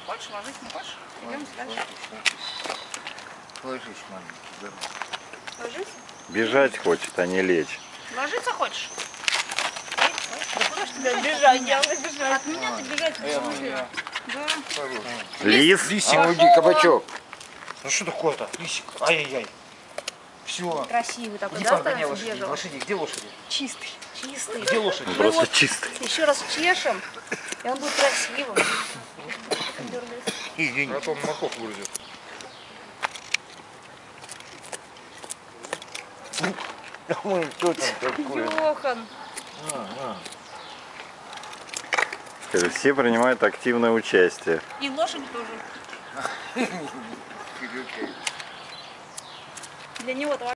Хочешь ложись, не хочешь? Идем дальше. Ложись, маленький. Ложись. Бежать хочет, а не лечь. Ложиться хочешь? Да куда ж Да, ты бежать, явно бежать. От меня ты бегать не будешь. Да. Лис? Лисик, уйди, кабачок. Ну что такое-то? Лисик. Ай-яй-яй. Все. Красивый такой, Иди да, погоняй становится лошади. бежал? Лошади, где лошади? Чистый. Чистый. Где лошади? Мы Просто вот чистый. еще раз чешем, и он будет красивым. Извини. А то он морковку грызет. Ну что там такое? Йохан. Скажи, все принимают активное участие. И лошадь тоже. Для него-то